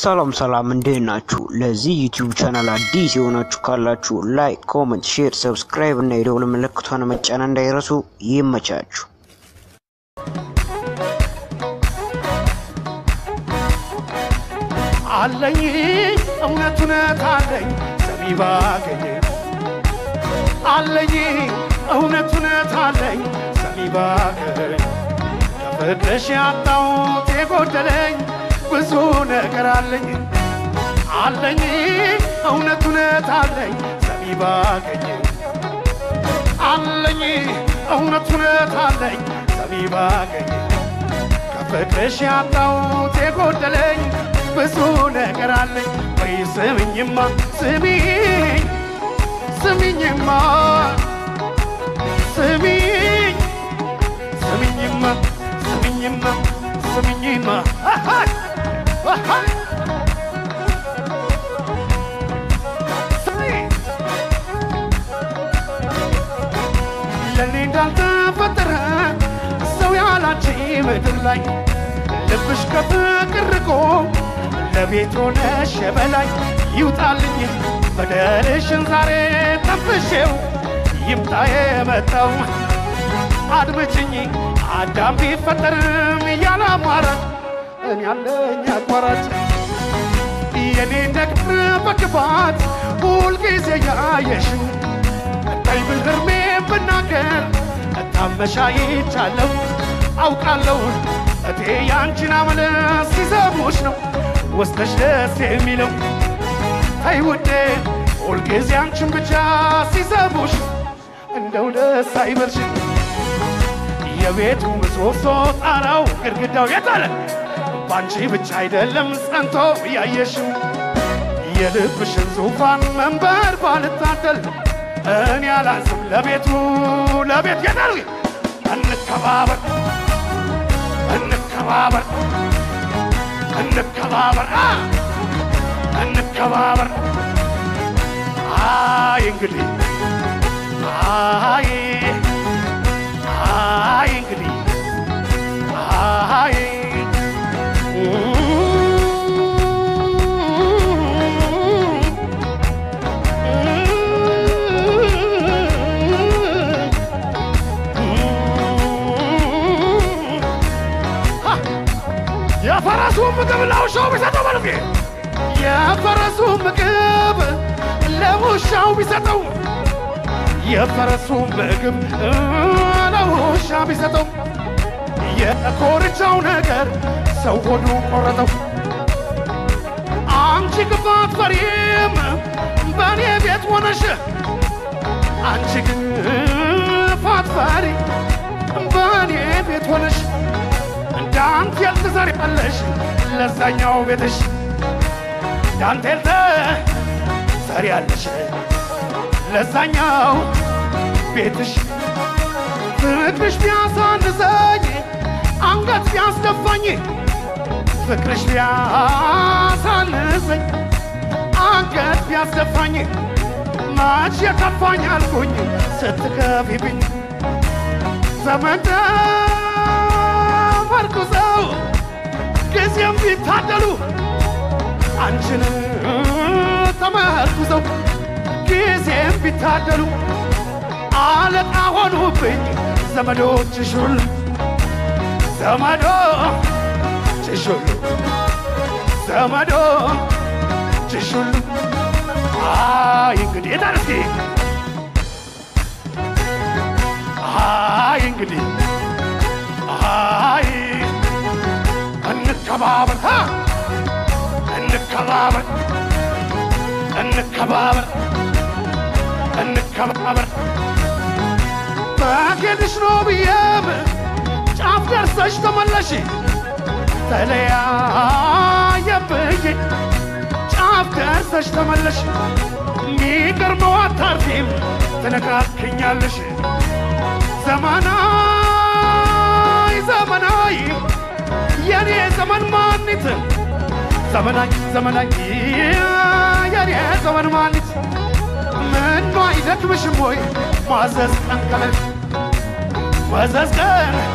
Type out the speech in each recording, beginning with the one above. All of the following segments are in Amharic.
ሰላም ሰላም እንዴት ናችሁ? ለዚህ ዩቲዩብ ቻናል አዲስ የሆናችሁ ካላችሁ ላይክ፣ ኮሜንት፣ ሼር፣ ሰብስክራይብ እና የደወል ምልክቱን መጫን እንዳይረሱ። ይመቻችሁ። አለኝ እውነቱን ታለኝ ሰሚባገኝ አለኝ እውነቱን ታለኝ ሰሚባገኝ ከፍቅርሽ ያጣሁት የጎደለኝ ብዙ ነገር አለኝ አለኝ እውነቱን ታለኝ ሰሚባገኝ አለኝ እውነቱን ታለኝ ሰሚባገኝ ከፍቅርሽ ያጣሁት የጎደለኝ ብዙ ነገር አለኝ ወይ ስሚኝማ ስሚኝማ ስሚኝማ ለኔ እንዳልተፈጠረ ሰው ያላንቺ ምድር ላይ ልብሽ ከፍቅር ርቆ ለቤት ሆነሽ በላይ ይውጣልኝ በደልሽን ዛሬ ተንፍሼው ይምጣ የመጣው አድምጪኝ አዳም ቢፈጠርም ያላማራጭ እኔ ያለኝ አቋራጭ የኔ ነገር በክፋት ሁልጊዜ ያየሽው ቀይ ብልህርሜ ብናገር እታመሻይቻለሁ አውቃለሁ እቴ ያንቺን አመለ ሲሰሙሽ ነው ወስተሽ ደስ የሚለው ታይ ውዴ ሁልጊዜ አንቺን ብቻ ሲሰሙሽ እንደው ደስ አይበልሽ የቤቱ ምሰሶ ጣራው ግድግዳው የታለ ባንቺ ብቻ አይደለም ጸንቶ ያየሽው የልብሽን ዙፋን መንበር ባልታደል እኔ አላንስም ለቤት የታለ እንከባበር አይ እንግዲህ የፈረሱ ምግብ ለውሻው ቢሰጠው ማለት የፈረሱ ምግብ ለውሻው ቢሰጠው የፈረሱ ምግብ ለውሻ ቢሰጠው የኮርቻው ነገር ሰው ሆዱ ቆረጠው አንቺ ክፋት ፈሪም በኔ ቤት ሆነሽ አንቺ ክፋት ፈሪ በኔ ቤት ሆነሽ ዳንቴል ትሰሪያለሽ ለዛኛው ቤትሽ ዳንቴል ትሰሪያለሽ ለዛኛው ቤትሽ ፍቅርሽ ቢያሳንሰኝ አንገት ቢያስደፋኝ ፍቅርሽ ቢያሳንሰኝ አንገት ቢያስደፋኝ ማች የከፋኝ አልኩኝ ስትከፊብኝ ዘመን ተመርኩዘው ጊዜም ቢታደሉ አንቺን ተመርኩዘው ጊዜም ቢታደሉ አለቃ ሆኑብኝ ዘመዶችሽ ሁሉ ዘመዶችሽ ሁሉ አይ እንግዲህ ታርሲ አይ እንግዲህ አይ እንከባበር በጌድሽ ነው ብዬም ጫፍ ደርሰሽ ተመለሽ ተለያየብኝ ጫፍ ደርሰሽ ተመለሽ ሚገርመው አታርፊም ትነካክኛለሽ ዘመናይ የኔ ዘመን ማኒት ዘመናይ የኔ ዘመን ማኒት ምን አይደክምሽም ወይ ማዘዝ ቀን ከሌሊት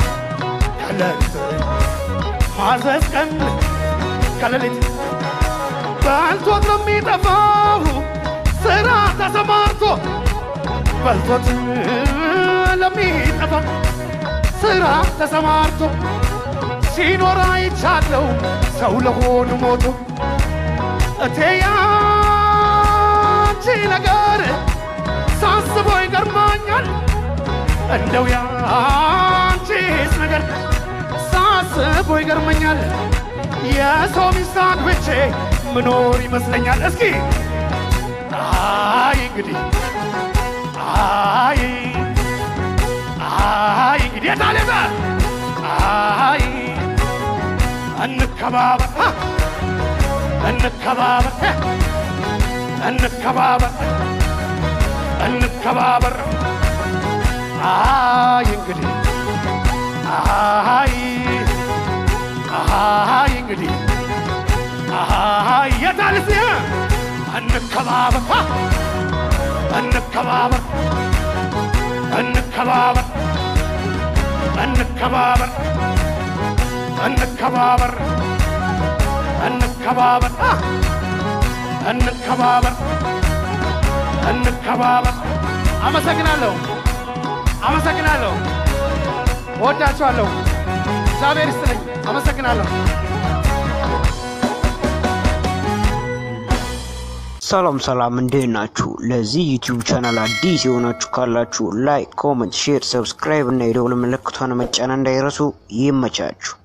ማዘዝ ቀን ከሌሊት በልቶት ለሚጠፋው ስራ ተሰማርቶ በልቶት ለሚጠፋው ስራ ተሰማርቶ ሲኖር አይቻለው ሰው ለሆኑ ሞቶ እቴያ አንቺ ነገር ሳስበው ይገርመኛል እንደው ያንቺስ ነገር ሳስበው ይገርመኛል የሰው ሚስት ብቻ ምኖር ይመስለኛል እስኪ አይ እንግዲህ የታለበ አይ እንከባበር አይ እንግዲህ እንግዲህ የታልስ እንከባበር አመሰግናለሁ ወዳችኋለሁ እግዚአብሔር ይስጥልኝ አመሰግናለሁ ሰላም እንዴት ናችሁ ለዚህ ዩቲዩብ ቻናል አዲስ የሆናችሁ ካላችሁ ላይክ ኮሜንት ሼር ሰብስክራይብ እና የደወል ምልክቱን መጫን እንዳይረሱ ይመቻችሁ